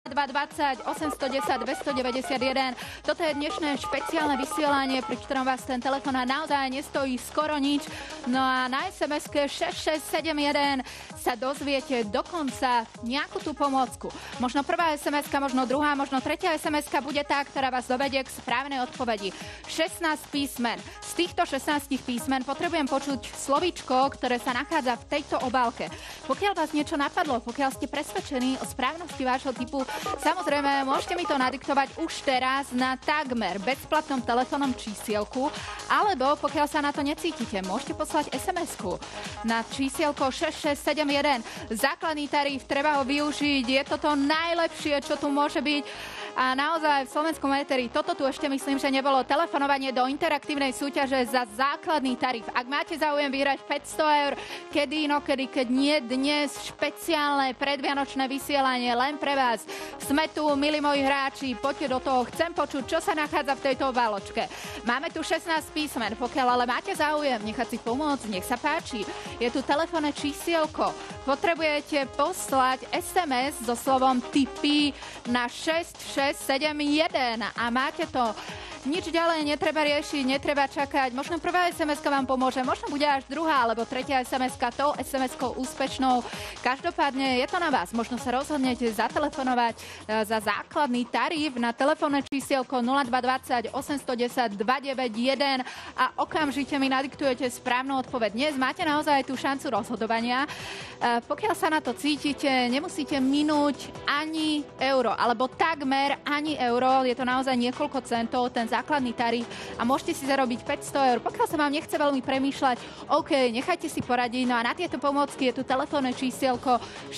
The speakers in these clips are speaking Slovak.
220 810 291. Toto je dnešné špeciálne vysielanie, pri ktorom vás ten telefonát naozaj nestojí skoro nič. No a na SMS-ke 6671 sa dozviete dokonca nejakú tú pomôcku. Možno prvá SMS-ka, možno druhá, možno tretia SMS-ka bude tá, ktorá vás dovedie k správnej odpovedi. 16 písmen. Z týchto 16 písmen potrebujem počuť slovíčko, ktoré sa nachádza v tejto obálke. Pokiaľ vás niečo napadlo, pokiaľ ste presvedčení o správnosti vášho typu, samozrejme, môžete mi to nadiktovať už teraz na takmer bezplatnom telefónnom čísielku, alebo pokiaľ sa na to necítite, môžete poslať SMS-ku na čísielko 6671. Základný tarif, treba ho využiť, je to to najlepšie, čo tu môže byť. A naozaj v slovenskom éteri toto tu ešte myslím, že nebolo. Telefonovanie do interaktívnej súťaže za základný tarif. Ak máte záujem vyhrať 500 eur, kedy inokedy, keď nie dnes, špeciálne predvianočné vysielanie len pre vás. Sme tu, milí moji hráči, poďte do toho. Chcem počuť, čo sa nachádza v tejto obaločke. Máme tu 16 písmen, pokiaľ ale máte záujem nechať si pomôcť, nech sa páči. Je tu telefónne čísielko. Potrebujete poslať SMS so slovom tipy na 6671 a máte to. Nič ďalej netreba riešiť, netreba čakať. Možno prvá SMS-ka vám pomôže, možno bude až druhá alebo tretia SMS-ka tou SMS-kou úspešnou. Každopádne je to na vás. Možno sa rozhodnete zatelefonovať za základný tarif na telefónne čísielko 0220 810 291 a okamžite mi nadiktujete správnu odpoveď. Dnes máte naozaj tú šancu rozhodovania. Pokiaľ sa na to cítite, nemusíte minúť ani euro, alebo takmer ani euro. Je to naozaj niekoľko centov, ten základný tarif a môžete si zarobiť 500 eur. Pokiaľ sa vám nechce veľmi premýšľať, OK, nechajte si poradiť. No a na tieto pomôcky je tu telefónne čísielko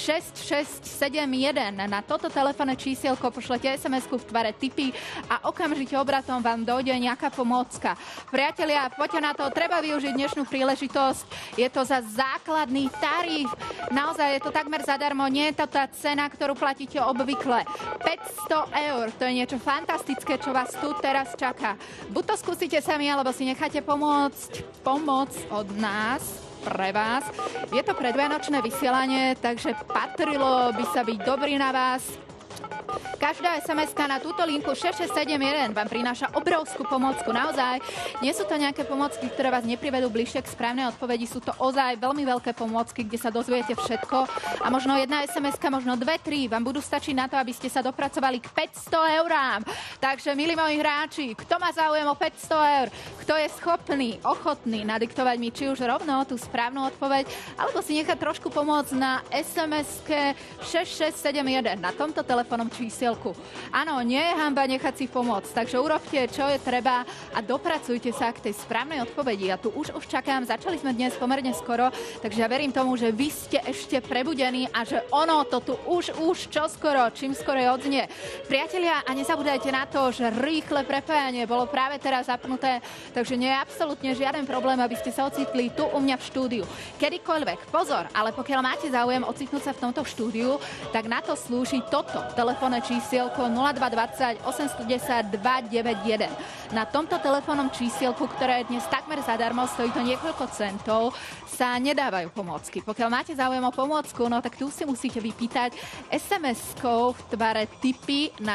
6671. Na toto telefónne čísielko pošlete SMS-ku v tvare tipy a okamžite obratom vám dojde nejaká pomôcka. Priatelia, poďte na to, treba využiť dnešnú príležitosť. Je to za základný tarif. Naozaj je to takmer zadarmo, nie je to tá cena, ktorú platíte obvykle. 500 eur, to je niečo fantastické, čo vás tu teraz čaká. Buď to skúsite sami, alebo si necháte pomoc od nás, pre vás. Je to predvianočné vysielanie, takže patrilo by sa byť dobrý na vás. Každá SMS-ka na túto linku 6671 vám prináša obrovskú pomôcku. Naozaj, nie sú to nejaké pomôcky, ktoré vás neprivedú bližšie k správnej odpovedi. Sú to ozaj veľmi veľké pomôcky, kde sa dozviete všetko. A možno jedna SMS-ka, možno 2-3 vám budú stačiť na to, aby ste sa dopracovali k 500 eurám. Takže, milí moji hráči, kto má záujem o 500 eur, kto je schopný, ochotný nadiktovať mi či už rovno tú správnu odpoveď, alebo si nechať trošku pomôcť na SMS-ke 6671 na tomto telefónnom čísielku. Áno, nie je hanba nechať si pomôcť, takže urobte, čo je treba a dopracujte sa k tej správnej odpovedi. Ja tu už čakám, začali sme dnes pomerne skoro, takže ja verím tomu, že vy ste ešte prebudení a že ono to tu už čoskoro, čím skoro odznie. Priatelia, a nezabúdajte na to, že rýchle prepájanie bolo práve teraz zapnuté, takže nie je absolútne žiaden problém, aby ste sa ocitli tu u mňa v štúdiu. Kedykoľvek, pozor, ale pokiaľ máte záujem ocitnúť sa v tomto štúdiu, tak na to slúži toto telefónne čísielko 0220 810 291. Na tomto telefónnom čísielku, ktoré je dnes takmer zadarmo, stojí to niekoľko centov, sa nedávajú pomôcky. Pokiaľ máte záujem o pomôcku, no tak tu si musíte vypýtať SMS-kou v tvare tipy na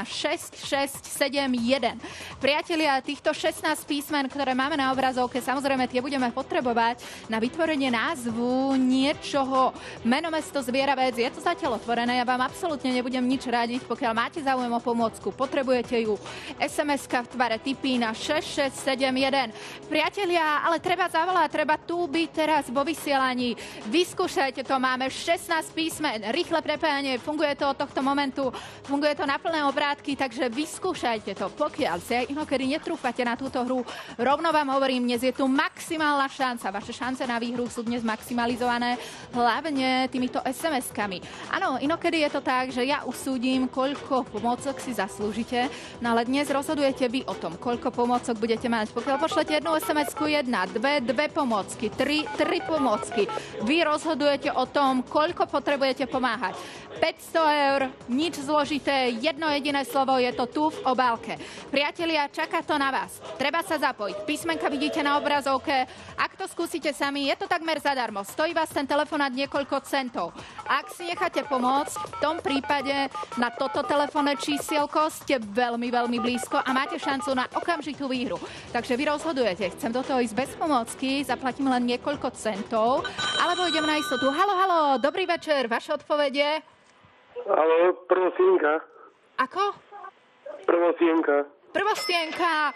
6671. Priatelia, týchto 16 písmen, ktoré máme na obrazovke, samozrejme tie budeme potrebovať na vytvorenie názvu niečoho. Meno, mesto, zviera, vec, je to zatiaľ otvorené, ja vám absolútne nebudem nič radiť. Pokiaľ máte záujem o pomôcku, potrebujete ju. SMS-ka v tvare tipy na 6671. Priatelia, ale treba zavolať, treba tu byť teraz vo vysielaní. Vyskúšajte to, máme 16 písmen, rýchle prepájanie, funguje to od tohto momentu, funguje to na plné obrátky, takže vyskúšajte to. Pokiaľ si aj inokedy netrúfate na túto hru, rovno vám hovorím, dnes je tu maximálna šanca. Vaše šance na výhru sú dnes maximalizované hlavne týmito SMS-kami. Áno, inokedy je to tak, že ja usúdim, koľko pomôcok si zaslúžite, no ale dnes rozhodujete vy o tom, koľko pomôcok budete mať. Pokiaľ pošlete jednu SMS-ku, dve pomôcky, tri pomôcky, vy rozhodujete o tom, koľko potrebujete pomáhať. 500 eur, nič zložité, jedno jediné slovo, je to tu v obálke. Priatelia, čaká to na vás. Treba sa zapojiť. Písmenka vidíte na obrazovke. Ak to skúsite sami, je to takmer zadarmo. Stojí vás ten telefonát niekoľko centov. Ak si necháte pomôcť, v tom prípade na na toto telefónne čísielko, ste veľmi, veľmi blízko a máte šancu na okamžitú výhru. Takže vy rozhodujete, chcem do toho ísť bez pomocky, zaplatím len niekoľko centov, alebo idem na istotu. Halo, dobrý večer, vaše odpovede? Haló, prvosienka. Ako? Prvosienka. Prvostienka.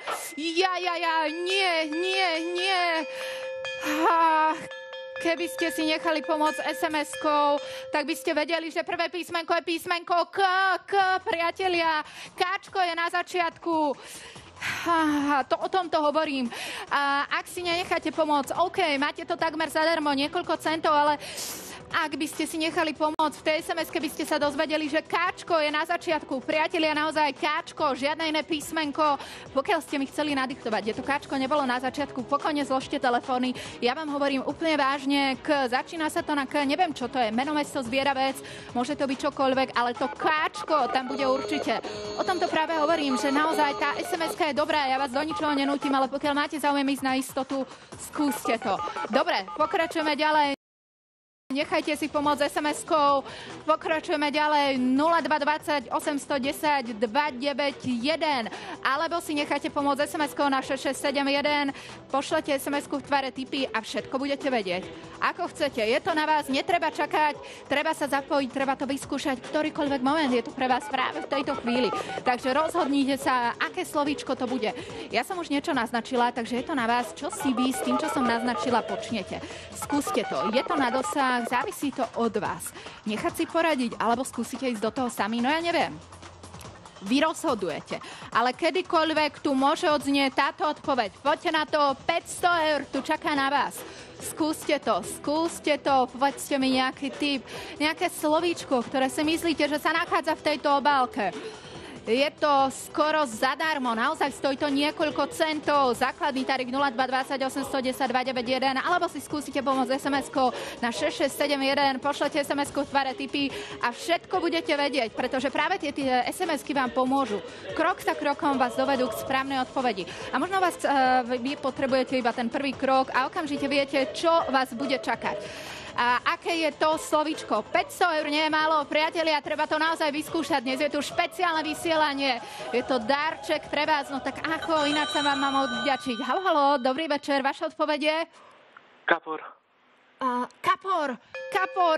Nie. Keby ste si nechali pomôcť SMS-kou, tak by ste vedeli, že prvé písmenko je písmenko K, priatelia. Káčko je na začiatku. O tomto hovorím. Ak si nenecháte pomôcť, OK, máte to takmer zadarmo, niekoľko centov, ale ak by ste si nechali pomôcť, v tej SMS-ke by ste sa dozvedeli, že Káčko je na začiatku. Priatelia, naozaj Káčko, žiadne iné písmenko. Pokiaľ ste mi chceli nadiktovať, kde to Káčko nebolo na začiatku, pokojne zložte telefóny. Ja vám hovorím úplne vážne, začína sa to na K, neviem čo to je, meno, mesto, zvieravec, môže to byť čokoľvek, ale to Káčko tam bude určite. O tomto práve hovorím, že naozaj tá SMS-ka je dobrá, ja vás do ničoho nenútim, ale pokiaľ máte záujem ísť na istotu, skúste to. Dobre, pokračujeme ďalej. Nechajte si pomôcť SMS-kou. Pokračujeme ďalej 0220 810 291. Alebo si nechajte pomôcť SMS-kou na 6671. Pošlete SMS-ku v tvare tipy a všetko budete vedieť. Ako chcete, je to na vás, netreba čakať, treba sa zapojiť, treba to vyskúšať ktorýkoľvek moment, je to pre vás práve v tejto chvíli. Takže rozhodnite sa, aké slovíčko to bude. Ja som už niečo naznačila, takže je to na vás, čo si vy s tým, čo som naznačila, počnete. Skúste to, je to na dosah, závisí to od vás. Nechať si poradiť, alebo skúsite ísť do toho sami, no ja neviem. Vy rozhodujete. Ale kedykoľvek tu môže odznieť táto odpoveď. Poďte na to, 500 eur tu čaká na vás. Skúste to, povedzte mi nejaký tip, nejaké slovíčko, ktoré si myslíte, že sa nachádza v tejto obálke. Je to skoro zadarmo, naozaj stojí to niekoľko centov, základný tarif 0220 810 291, alebo si skúsite pomôcť SMS-kou na 6671, pošlete SMS-ku v tvare tipy a všetko budete vedieť, pretože práve tie SMS-ky vám pomôžu. Krok za krokom vás dovedú k správnej odpovedi. A možno vy potrebujete iba ten prvý krok a okamžite viete, čo vás bude čakať. A aké je to slovíčko? 500 eur nie je málo, priatelia, treba to naozaj vyskúšať. Dnes je tu špeciálne vysielanie, je to darček pre vás, no tak ako ináč sa vám mám odvďačiť. Halo, dobrý večer, vaše odpovede? Kapor. Kapor,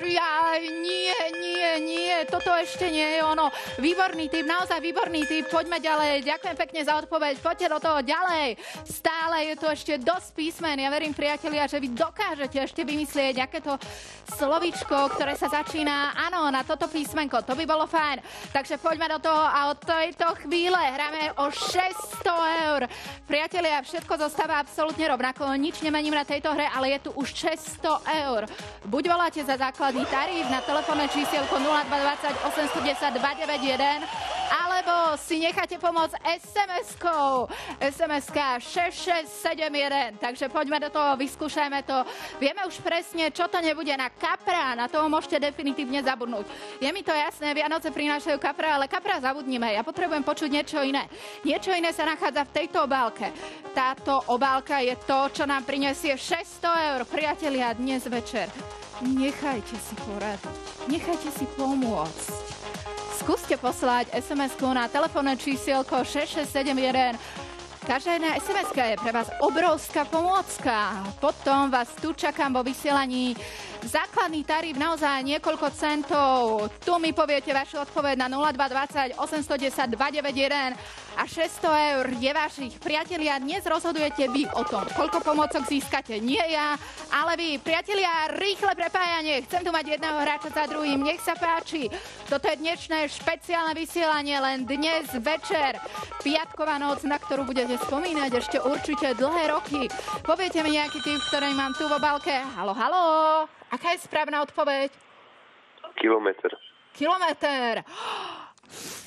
nie, toto ešte nie je ono. Výborný typ, naozaj výborný typ, poďme ďalej, ďakujem pekne za odpoveď, poďte do toho ďalej. Stále je tu ešte dosť písmen, ja verím, priatelia, že vy dokážete ešte vymyslieť akéto slovíčko, ktoré sa začína, áno, na toto písmenko, to by bolo fajn. Takže poďme do toho a od tejto chvíle hráme o 600 eur. Priatelia, všetko zostáva absolútne rovnako, nič nemením na tejto hre, ale je tu už 600 eur. Buď voláte za základný tarif na telefónne čísielko 0220 810 291, alebo si necháte pomôcť SMS-kou. SMS-ka 6671. Takže poďme do toho, vyskúšajme to. Vieme už presne, čo to nebude na kapra. Na toho môžete definitívne zabudnúť. Je mi to jasné, Vianoce prinášajú kapra, ale kapra zabudnime. Ja potrebujem počuť niečo iné. Niečo iné sa nachádza v tejto obálke. Táto obálka je to, čo nám prinesie 600 eur. Priatelia, dnes večer nechajte si poradiť. Nechajte si pomôcť. Skúste poslať SMS-ku na telefónne čísielko 6671. Každá jedna SMS-ka je pre vás obrovská pomôcka. Potom vás tu čakám vo vysielaní. Základný tarif naozaj niekoľko centov. Tu mi poviete vašu odpoveď na 0220 810 291 a 600 eur je vašich. Priatelia, dnes rozhodujete vy o tom, koľko pomôcok získate. Nie ja, ale vy. Priatelia, rýchle prepájanie. Chcem tu mať jedného hráča za druhým. Nech sa páči. Toto je dnešné špeciálne vysielanie len dnes večer. Piatková noc, na ktorú budete spomínať ešte určite dlhé roky. Poviete mi nejaký tip, ktorý mám tu v obálke. Halo. Aká je správna odpoveď? Kilometr. Kilometr.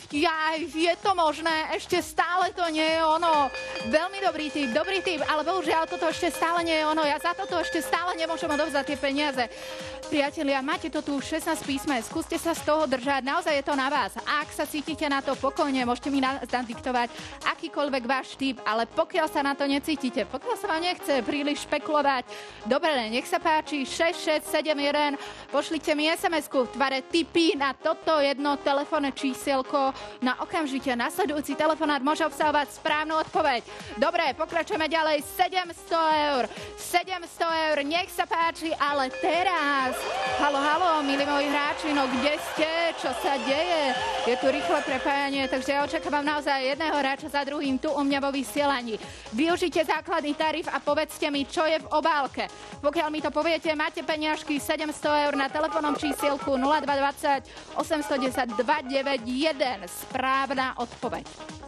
Jaj, je to možné, ešte stále to nie je ono. Veľmi dobrý tip, ale bohužiaľ toto ešte stále nie je ono. Ja za toto ešte stále nemôžem odovzdať tie peniaze. Priatelia, máte to tu 16 písmen, skúste sa z toho držať, naozaj je to na vás. Ak sa cítite na to pokojne, môžete mi nadiktovať akýkoľvek váš tip, ale pokiaľ sa na to necítite, pokiaľ sa vám nechce príliš špekulovať, dobre, nech sa páči, 6671, pošlite mi SMS-ku v tvare tipy na toto jedno telefónne čísielko, na okamžite nasledujúci telefonát môže obsahovať správnu odpoveď. Dobre, pokračujeme ďalej, 700 eur, nech sa páči, ale teraz halo, milí moji hráči, no kde ste? Čo sa deje? Je tu rýchle prepájanie, takže ja očakávam naozaj jedného hráča za druhým tu u mňa vo vysielaní. Využite základný tarif a povedzte mi, čo je v obálke. Pokiaľ mi to poviete, máte peniažky 700 eur na telefónnom čísielku 0220 810 291. Správna odpoveď.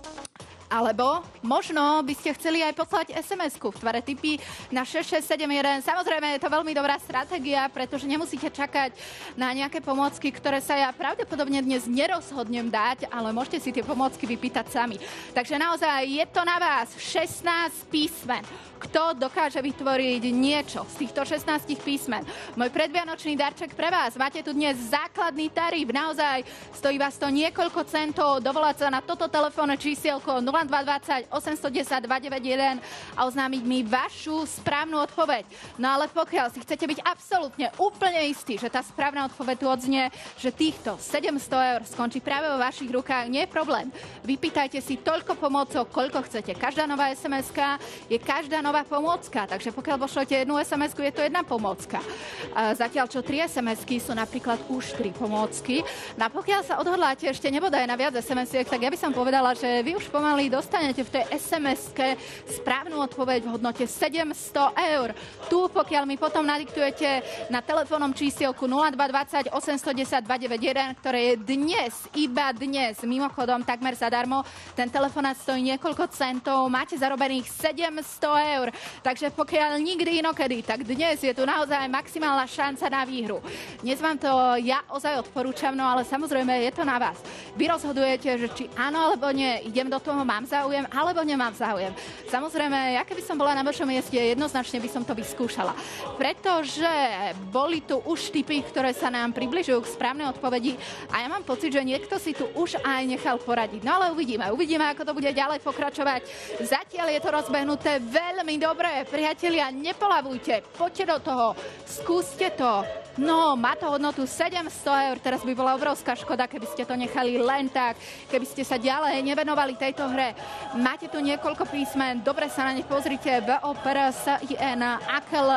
Alebo možno by ste chceli aj poslať SMS-ku v tvare tipy na 6671. Samozrejme, je to veľmi dobrá stratégia, pretože nemusíte čakať na nejaké pomôcky, ktoré sa ja pravdepodobne dnes nerozhodnem dať, ale môžete si tie pomôcky vypýtať sami. Takže naozaj je to na vás 16 písmen. Kto dokáže vytvoriť niečo z týchto 16 písmen? Môj predvianočný darček pre vás. Máte tu dnes základný tarif. Naozaj stojí vás to niekoľko centov. Dovolať sa na toto telefónne čísielko 0220 810 291 a oznámiť mi vašu správnu odpoveď. No ale pokiaľ si chcete byť absolútne úplne istí, že tá správna odpoveď tu odznie, že týchto 700 eur skončí práve vo vašich rukách, nie je problém. Vypýtajte si toľko pomôcok, koľko chcete. Každá nová SMS-ka je každá nová pomôcka, takže pokiaľ pošlete jednu SMS-ku, je to jedna pomôcka. Zatiaľ, čo 3 SMS-ky sú napríklad už 3 pomôcky. No a pokiaľ sa odhodláte ešte nebodaj na viac SMS-iek, tak ja by som povedala, že vy už pomaly dostanete v tej SMS-ke správnu odpoveď v hodnote 700 eur. Tu, pokiaľ mi potom nadiktujete na telefónnom čísielku 0220 810 291, ktoré je dnes, iba dnes, mimochodom takmer zadarmo, ten telefonát stojí niekoľko centov, máte zarobených 700 eur. Takže pokiaľ nikdy inokedy, tak dnes je tu naozaj maximálna šanca na výhru. Dnes vám to ja ozaj odporúčam, no ale samozrejme je to na vás. Vy rozhodujete, že či áno alebo nie, idem do toho, mám záujem alebo nemám záujem. Samozrejme, ja keby som bola na vašom mieste, jednoznačne by som to vyskúšala. Pretože boli tu už tipy, ktoré sa nám približujú k správnej odpovedi a ja mám pocit, že niekto si tu už aj nechal poradiť. No ale uvidíme, ako to bude ďalej pokračovať. Zatiaľ je to rozbehnuté veľmi dobre, priatelia, nepolavujte, poďte do toho, skúste to. No, má to hodnotu 700 eur, teraz by bola obrovská škoda, keby ste to nechali len tak, keby ste sa ďalej nevenovali tejto hre. Máte tu niekoľko písmen, dobre sa na nich pozrite, VOPRSIN, AKL,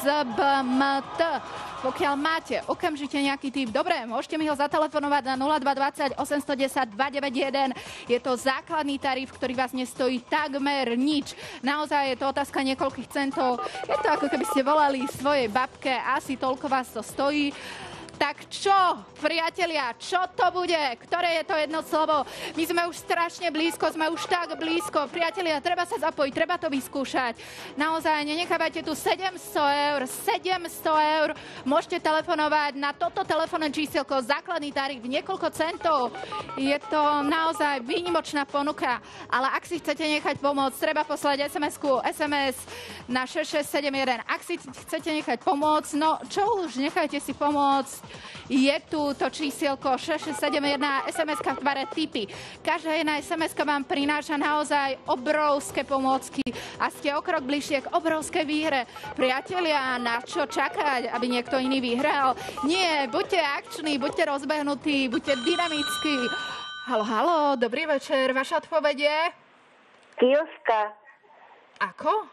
UZBMT. Pokiaľ máte okamžite nejaký typ, dobre, môžete mi ho zatelefonovať na 0220 810 291. Je to základný tarif, ktorý vás nestojí takmer nič. Naozaj je to otázka niekoľkých centov. Je to ako keby ste volali svojej babke, asi toľko vás to stojí. Tak čo, priatelia, čo to bude? Ktoré je to jedno slovo? My sme už strašne blízko, sme už tak blízko. Priatelia, treba sa zapojiť, treba to vyskúšať. Naozaj, nenechávajte tu 700 eur. Môžete telefonovať na toto telefónne čísielko, základný tarif, niekoľko centov. Je to naozaj výnimočná ponuka, ale ak si chcete nechať pomôcť, treba poslať SMS-ku, SMS na 6671. Ak si chcete nechať pomôcť, no čo už, nechajte si pomôcť. Je tu to čísielko 6671, SMS-ka v tvare tipy. Každá jedna SMS-ka vám prináša naozaj obrovské pomôcky a ste o krok bližšie k obrovskej výhre. Priatelia, na čo čakať, aby niekto iný vyhral? Nie, buďte akční, buďte rozbehnutí, buďte dynamickí. Halo, dobrý večer, vaša odpoveď je? Kioska. Ako?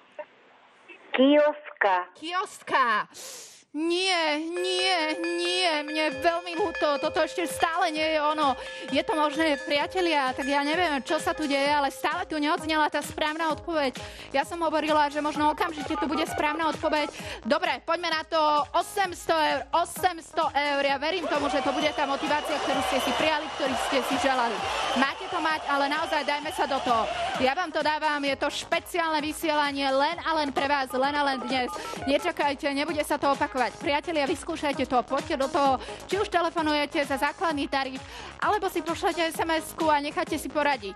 Kioska. Nie, mne je veľmi ľúto, toto ešte stále nie je ono. Je to možné, priatelia, tak ja neviem, čo sa tu deje, ale stále tu neodznela tá správna odpoveď. Ja som hovorila, že možno okamžite tu bude správna odpoveď. Dobre, poďme na to, 800 eur, ja verím tomu, že to bude tá motivácia, ktorú ste si prijali, ktorú ste si želali. Máte to mať, ale naozaj dajme sa do toho. Ja vám to dávam, je to špeciálne vysielanie len a len pre vás, len a len dnes. Nečakajte, nebude sa to opakovať. Priatelia, vyskúšajte to, poďte do toho, či už telefonujete za základný tarif, alebo si pošlete SMS-ku a necháte si poradiť.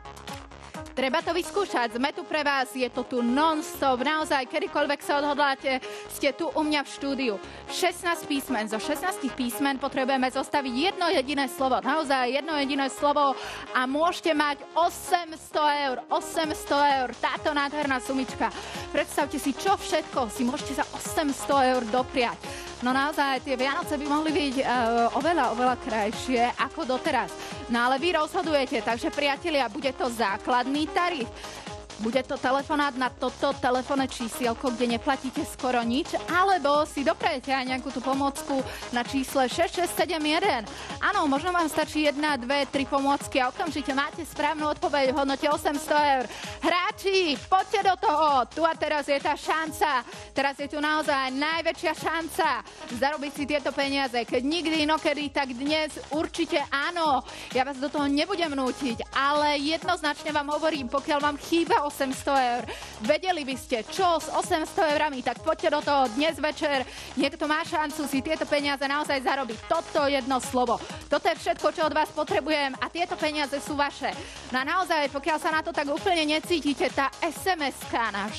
Treba to vyskúšať, sme tu pre vás, je to tu non-stop, naozaj, kedykoľvek sa odhodláte, ste tu u mňa v štúdiu. 16 písmen, zo 16 písmen potrebujeme zostaviť jedno jediné slovo, naozaj jedno jediné slovo a môžete mať 800 eur, 800 eur, táto nádherná sumička. Predstavte si, čo všetko si môžete za 800 eur dopriať. No naozaj, tie Vianoce by mohli byť oveľa krajšie ako doteraz. No ale vy rozhodujete, takže priatelia, bude to základný tarif. Bude to telefonát na toto telefónne čísielko, kde neplatíte skoro nič, alebo si doprejete aj nejakú tú pomôcku na čísle 6671. Áno, možno vám stačí 1, 2, 3 pomôcky a okamžite máte správnu odpoveď v hodnote 800 eur. Hráči, poďte do toho! Tu a teraz je tá šanca. Teraz je tu naozaj najväčšia šanca zarobiť si tieto peniaze. Keď nikdy inokedy, tak dnes určite áno. Ja vás do toho nebudem nútiť, ale jednoznačne vám hovorím, pokiaľ vám chýba 800 eur. Vedeli by ste, čo s 800 eurami, tak poďte do toho dnes večer. Niekto má šancu si tieto peniaze naozaj zarobiť. Toto jedno slovo. Toto je všetko, čo od vás potrebujem a tieto peniaze sú vaše. No a naozaj, pokiaľ sa na to tak úplne necítite, tá SMS-ka na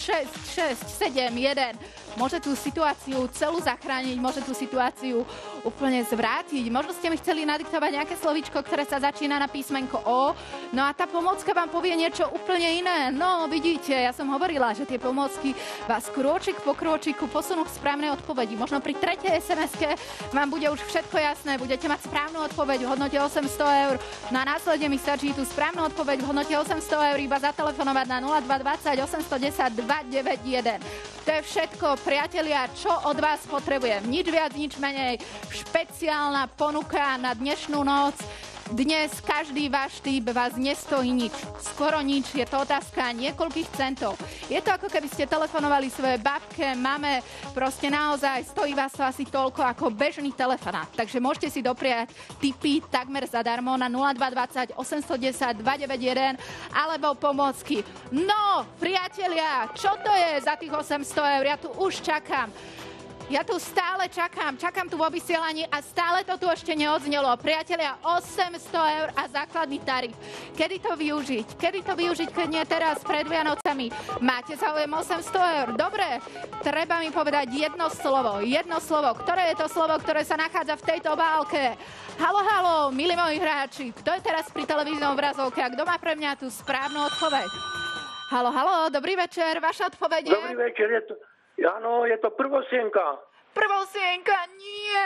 6671 môže tú situáciu celú zachrániť, môže tú situáciu úplne zvrátiť. Možno ste mi chceli nadiktovať nejaké slovíčko, ktoré sa začína na písmenko O, no a tá pomôcka vám povie niečo úplne iné. No, vidíte, ja som hovorila, že tie pomôcky vás krôčik po krôčiku posunú k správnej odpovedi. Možno pri tretej SMS-ke vám bude už všetko jasné, budete mať správnu odpoveď v hodnote 800 eur. No a následne mi stačí tú správnu odpoveď v hodnote 800 eur iba zatelefonovať na 0220 810 291. To je všetko, priatelia, čo od vás potrebujem. Nič viac, nič menej. Špeciálna ponuka na dnešnú noc. Dnes každý váš typ vás nestojí nič. Skoro nič. Je to otázka niekoľkých centov. Je to ako keby ste telefonovali svoje babke, mame. Proste naozaj stojí vás to asi toľko ako bežný telefonát. Takže môžete si dopriať tipy takmer zadarmo na 0220 810 291 alebo pomôcky. No, priatelia, čo to je za tých 800 eur? Ja tu už čakám. Ja tu stále čakám tu vo vysielaní a stále to tu ešte neodznelo. Priatelia, 800 eur a základný tarif. Kedy to využiť, keď nie teraz pred Vianocami? Máte záujem 800 eur? Dobre, treba mi povedať jedno slovo. Ktoré je to slovo, ktoré sa nachádza v tejto obálke? Haló, milí moji hráči, kto je teraz pri televíznom obrazovke a kto má pre mňa tú správnu odpoveď? Haló, dobrý večer, vaša odpoveď je... Dobrý večer, áno, je to Prvosienka. Prvosienka, nie.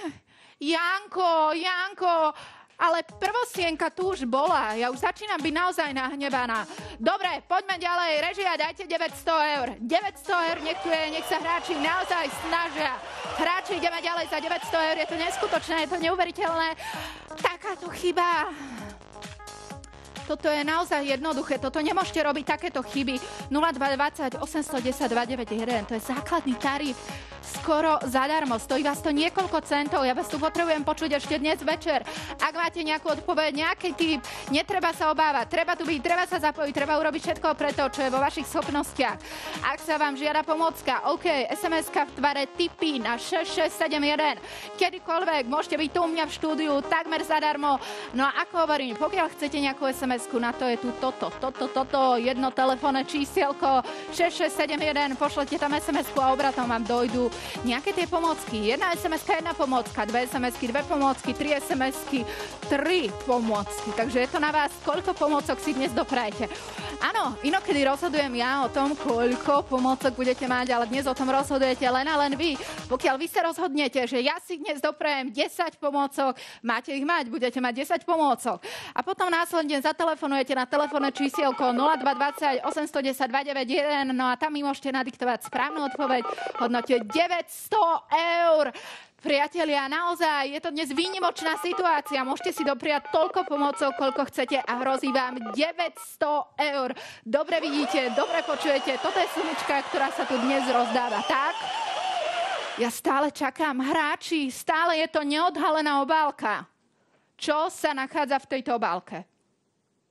Janko, ale Prvosienka tu už bola. Ja už začínam byť naozaj nahnevaná. Dobre, poďme ďalej. Režia, dajte 900 eur. 900 eur, nech sa hráči naozaj snažia. Hráči, ideme ďalej za 900 eur. Je to neskutočné, je to neuveriteľné. Takáto chyba. Toto je naozaj jednoduché, toto nemôžete robiť takéto chyby. 0220 810 291, to je základný tarif. Skoro zadarmo, stojí vás to niekoľko centov, ja vás tu potrebujem počuť ešte dnes večer. Ak máte nejakú odpoveď, nejaký typ, netreba sa obávať, treba tu byť, treba sa zapojiť, treba urobiť všetko preto, čo je vo vašich schopnostiach. Ak sa vám žiada pomôcka, OK, SMS-ka v tvare tipy na 6671. Kedykoľvek, môžete byť tu u mňa v štúdiu, takmer zadarmo. No a ako hovorím, pokiaľ chcete nejakú SMS-ku, na to je tu toto, jedno telefónne čísielko 6671, pošlete tam SMS-ku a obratom vám dojdú nejaké tie pomôcky. Jedna SMS-ka, jedna pomôcka, dve SMS-ky, dve pomôcky, 3 SMS-ky, 3 pomôcky. Takže je to na vás, koľko pomôcok si dnes doprajete. Áno, inokedy rozhodujem ja o tom, koľko pomôcok budete mať, ale dnes o tom rozhodujete len a len vy. Pokiaľ vy sa rozhodnete, že ja si dnes doprajem 10 pomôcok, máte ich mať, budete mať 10 pomôcok. A potom následne zatelefonujete na telefónne čísielko 0220 810 291, no a tam mi môžete nadiktovať správnu odpoveď v hodnote 900 eur. Priatelia, naozaj, je to dnes výnimočná situácia. Môžete si dopriať toľko pomocov, koľko chcete a hrozí vám 900 eur. Dobre vidíte, dobre počujete, toto je sumička, ktorá sa tu dnes rozdáva, tak? Ja stále čakám, hráči, stále je to neodhalená obálka. Čo sa nachádza v tejto obálke?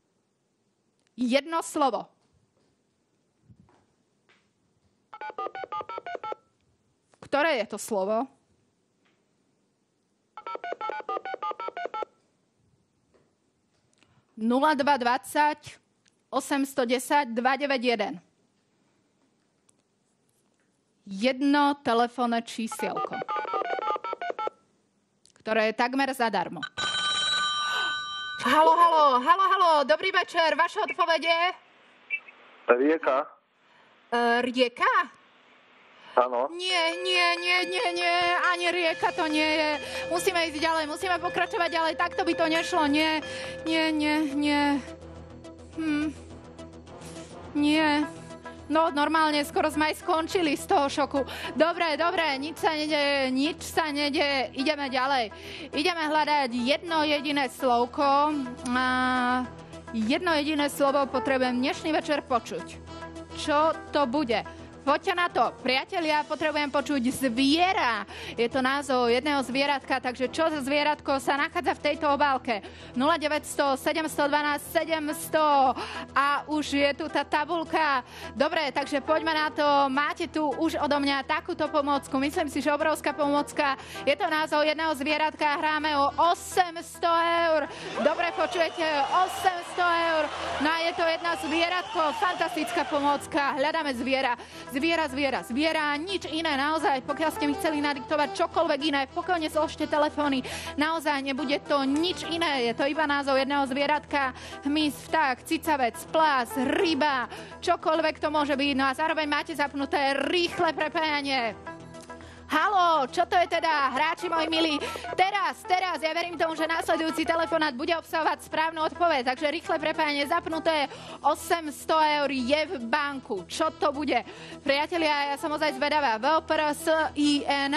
Jedno slovo. Ktoré je to slovo? Nula 220 810 291. Jedno telefónne čísielko, ktoré je takmer zadarmo. Haló, dobrý večer, vaše odpovede? Rieka. Rieka? Áno. Nie, ani rieka to nie je. Musíme ísť ďalej, musíme pokračovať ďalej, takto by to nešlo, nie. Nie. No, normálne, skoro sme aj skončili z toho šoku. Dobre, nič sa nedeje, ideme ďalej. Ideme hľadať jedno jediné slovko. Jedno jediné slovo potrebujem dnešný večer počuť. Čo to bude? Poďte na to. Priatelia, potrebujem počuť zviera. Je to názov jedného zvieratka, takže čo za zvieratko sa nachádza v tejto obálke? 0900 712 700 a už je tu tá tabulka. Dobre, takže poďme na to. Máte tu už odo mňa takúto pomôcku. Myslím si, že obrovská pomôcka. Je to názov jedného zvieratka. Hráme o 800 eur. Dobre, počujete? 800 eur. No a je to jedna zvieratko. Fantastická pomôcka. Hľadáme zviera. Zviera, nič iné, naozaj, pokiaľ ste mi chceli nadiktovať čokoľvek iné, pokojne zložte telefóny, naozaj nebude to nič iné, je to iba názov jedného zvieratka, hmyz, vták, cicavec, plás, ryba, čokoľvek to môže byť, no a zároveň máte zapnuté rýchle prepájanie. Haló, čo to je teda, hráči moji milí? Teraz, ja verím tomu, že následujúci telefonát bude obsahovať správnu odpoveď, takže rýchle prepájanie zapnuté, 800 eur je v banku. Čo to bude? Priatelia, ja som ozaj zvedavá. VPRSIN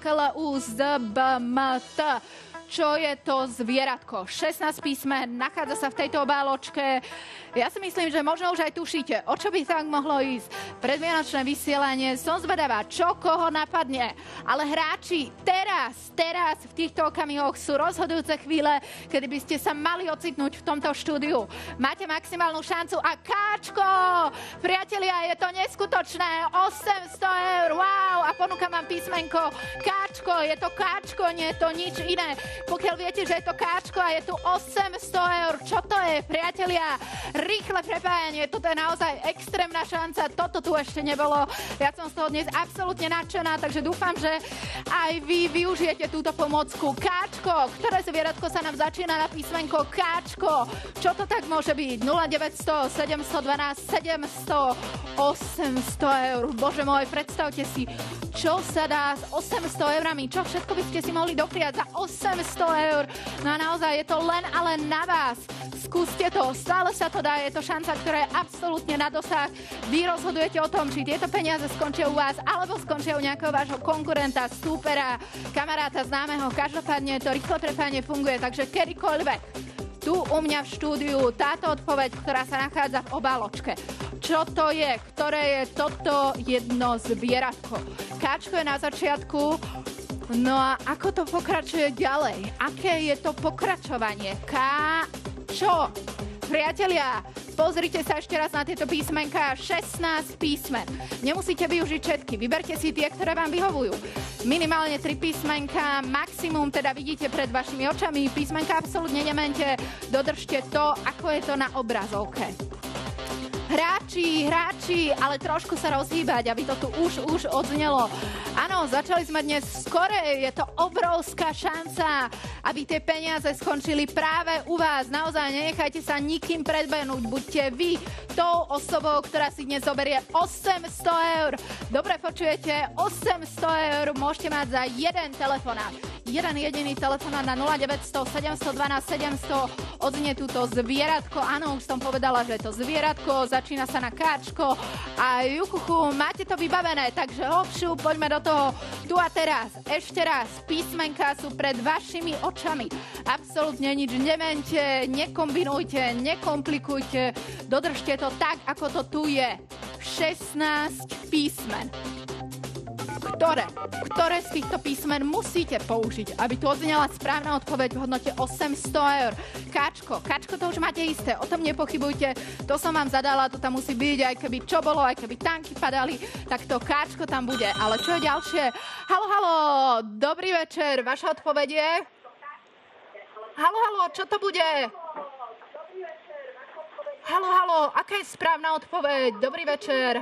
AKLUZBMT. Čo je to zvieratko? 16 písmen, nachádza sa v tejto obáločke. Ja si myslím, že možno už aj tušíte, o čo by tak mohlo ísť. Predvianočné vysielanie, som zvedavá, čo koho napadne. Ale hráči, teraz v týchto okamihoch sú rozhodujúce chvíle, kedy by ste sa mali ocitnúť v tomto štúdiu. Máte maximálnu šancu a káčko! Priatelia, je to neskutočné, 800 eur, wow! A ponúkam vám písmenko káčko, je to káčko, nie je to nič iné. Pokiaľ viete, že je to káčko a je tu 800 eur, čo to je, priatelia? Rýchle prepájanie, toto je naozaj extrémna šanca, toto tu ešte nebolo. Ja som z toho dnes absolútne nadšená, takže dúfam, že aj vy využijete túto pomôcku. Káčko, ktoré zvieratko sa nám začína na písmenko káčko? Čo to tak môže byť? 0900 712 700 800 eur. Bože môj, predstavte si, čo sa dá s 800 eurami, čo všetko by ste si mohli dopriať za 800 eur. No a naozaj je to len a len na vás. Skúste to, stále sa to dá, je to šanca, ktorá je absolútne na dosah. Vy rozhodujete o tom, či tieto peniaze skončia u vás, alebo skončia u nejakého vášho konkurenta, súpera, kamaráta, známeho. Každopádne to rýchle prepájanie funguje, takže kedykoľvek tu u mňa v štúdiu táto odpoveď, ktorá sa nachádza v obáločke. Čo to je? Ktoré je toto jedno zvieratko? Káčko je na začiatku. No a ako to pokračuje ďalej? Aké je to pokračovanie? Čo? Priatelia, pozrite sa ešte raz na tieto písmenka. 16 písmen. Nemusíte využiť všetky. Vyberte si tie, ktoré vám vyhovujú. Minimálne 3 písmenka, maximum teda vidíte pred vašimi očami. Písmenka absolútne nemente. Dodržte to, ako je to na obrazovke. Hráči, ale trošku sa rozhýbať, aby to tu už odznelo. Áno, začali sme dnes skore, je to obrovská šanca, aby tie peniaze skončili práve u vás. Naozaj nenechajte sa nikým predbehnúť, buďte vy tou osobou, ktorá si dnes zoberie 800 eur. Dobre počujete, 800 eur môžete mať za jeden telefonát. Jeden jediný telefonát na 0900 712 700 odznie túto zvieratko. Áno, už som povedala, že je to zvieratko, začína sa na káčko a juchuchu, máte to vybavené, takže hopšu, poďme do toho. Tu a teraz, ešte raz, písmenká sú pred vašimi očami. Absolútne nič nemente, nekombinujte, nekomplikujte, dodržte to tak, ako to tu je. 16 písmen. Ktoré z týchto písmen musíte použiť, aby tu odznela správna odpoveď v hodnote 800 eur. Káčko, to už máte isté, o tom nepochybujte, to som vám zadala, to tam musí byť, aj keby čo bolo, aj keby tanky padali, tak to káčko tam bude. Ale čo je ďalšie? Halo, dobrý večer, vaša odpoveď je? Halo, čo to bude? Halo, aká je správna odpoveď? Dobrý večer.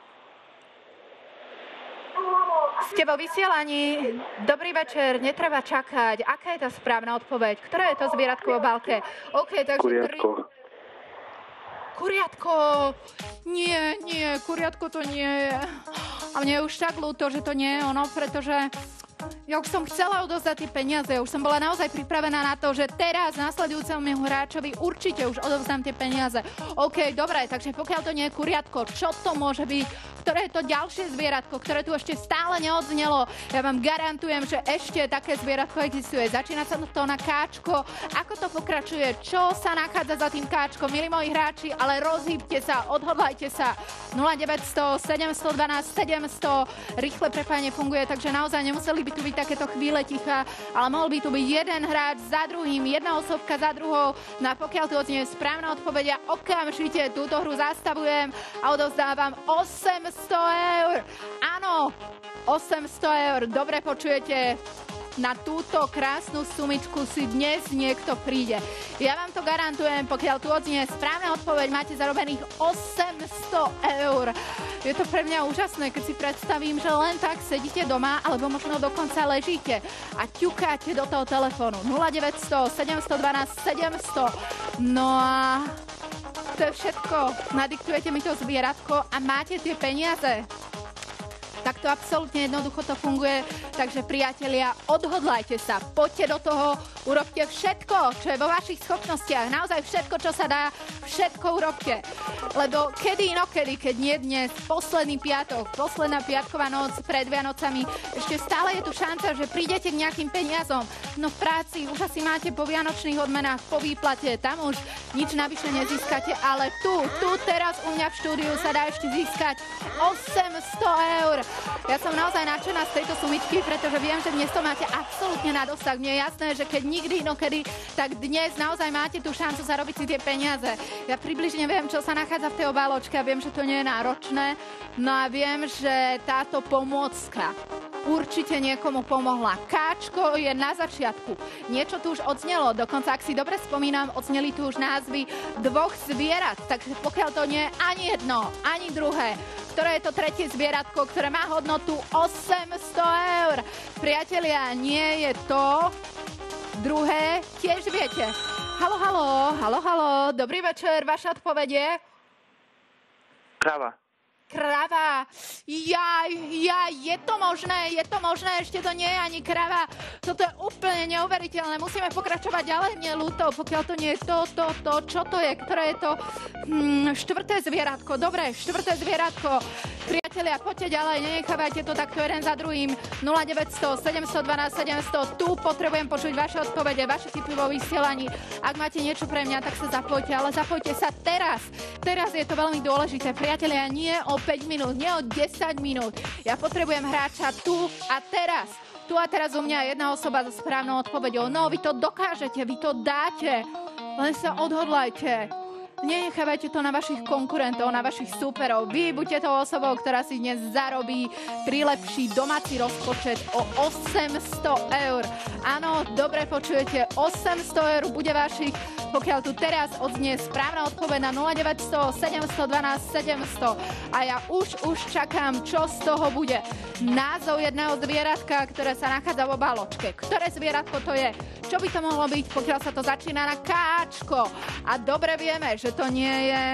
Ste vo vysielaní. Dobrý večer, netreba čakať. Aká je tá správna odpoveď? Ktoré je to zvieratko v obálke? OK, takže... Kuriatko. Nie, kuriatko to nie je. A mne je už tak ľúto, že to nie je ono, pretože ja už som chcela odozdať tie peniaze. Už som bola naozaj pripravená na to, že teraz nasledujúcemu hráčovi určite už odovzdám tie peniaze. OK, dobre, takže pokiaľ to nie je kuriatko, čo to môže byť? Ktoré je to ďalšie zvieratko, ktoré tu ešte stále neodznelo? Ja vám garantujem, že ešte také zvieratko existuje. Začína sa to na káčko. Ako to pokračuje? Čo sa nachádza za tým káčkom? Milí moji hráči, ale rozhýbte sa, odhodlajte sa. 0900 712 700. Rýchle prepájanie funguje, takže naozaj nemuseli by tu byť takéto chvíle ticha, ale mohol by tu byť jeden hráč za druhým, jedna osobka za druhou. No a pokiaľ tu odznie správna odpoveď, ja okamžite túto hru zastavujem a odovzdávam 800 eur. Áno, 800 eur. Dobre počujete? Na túto krásnu sumičku si dnes niekto príde. Ja vám to garantujem, pokiaľ tu odznie správna odpoveď, máte zarobených 800 eur. Je to pre mňa úžasné, keď si predstavím, že len tak sedíte doma, alebo možno dokonca ležíte a ťukáte do toho telefónu 0900 712 700. No a to je všetko. Nadiktujete mi to zvieratko a máte tie peniaze. Tak to absolútne jednoducho to funguje. Takže priatelia, odhodlajte sa, poďte do toho, urobte všetko, čo je vo vašich schopnostiach. Naozaj všetko, čo sa dá, všetko urobte. Lebo kedy inokedy, keď nie dnes, posledný piatok, posledná piatková noc pred Vianocami, ešte stále je tu šanca, že prídete k nejakým peniazom. No v práci už asi máte po vianočných odmenách, po výplate, tam už nič navyše nezískate, ale tu teraz u mňa v štúdiu sa dá ešte získať 800 eur. Ja som naozaj nadšená z tejto sumičky, pretože viem, že dnes to máte absolútne na dosah. Mne je jasné, že keď nikdy inokedy, tak dnes naozaj máte tú šancu zarobiť si tie peniaze. Ja približne viem, čo sa nachádza v tej obáločke a viem, že to nie je náročné. No a viem, že táto pomôcka určite niekomu pomohla. Káčko je na začiatku. Niečo tu už odznelo, dokonca ak si dobre spomínam, odzneli tu už názvy dvoch zvierat. Takže pokiaľ to nie je ani jedno, ani druhé, ktoré je to tretie zvieratko, ktoré má hodnotu 800 eur. Priatelia, nie je to druhé, tiež viete. Halo, dobrý večer, vaša odpoveď je? Krava. Je to možné, ešte to nie je ani krava. Toto je úplne neuveriteľné, musíme pokračovať ďalej, mne ľúto, pokiaľ to nie je čo to je, ktoré je to štvrté zvieratko, dobre, štvrté zvieratko. Priatelia, poďte ďalej, nenechávajte to takto jeden za druhým. 0900 712 700, tu potrebujem počuť vaše odpovede, vaše tipy vo vysielaní. Ak máte niečo pre mňa, tak sa zapojte, ale zapojte sa teraz. Teraz je to veľmi dôležité, priatelia, nie o 5 minút, nie o 10 minút. Ja potrebujem hráča tu a teraz. Tu a teraz u mňa jedna osoba so správnou odpoveďou. No, vy to dokážete, vy to dáte. Len sa odhodlajte. Nenechávajte to na vašich konkurentov, na vašich súperov. Vy buďte tou osobou, ktorá si dnes zarobí prilepší domáci rozpočet o 800 eur. Áno, dobre počujete, 800 eur bude vašich, pokiaľ tu teraz odznie správna odpoveď na 0900 712 700. A ja už čakám, čo z toho bude. Názov jedného zvieratka, ktoré sa nachádza v obáločke. Ktoré zvieratko to je? Čo by to mohlo byť, pokiaľ sa to začína na káčko? A dobre vieme, že to nie je...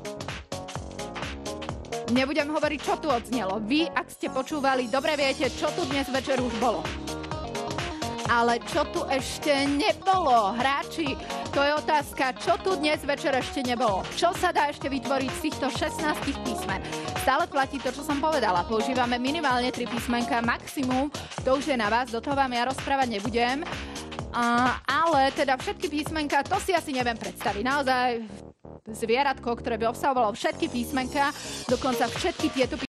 Nebudem hovoriť, čo tu odznelo. Vy, ak ste počúvali, dobre viete, čo tu dnes večer už bolo. Ale čo tu ešte nebolo? Hráči, to je otázka, čo tu dnes večer ešte nebolo? Čo sa dá ešte vytvoriť z týchto 16 písmen? Stále platí to, čo som povedala. Používame minimálne 3 písmenka, maximum. To už je na vás, do toho vám ja rozprávať nebudem. Ale teda všetky písmenka, to si asi neviem predstaviť. Naozaj zvieratko, ktoré by obsahovalo všetky písmenka, dokonca všetky tieto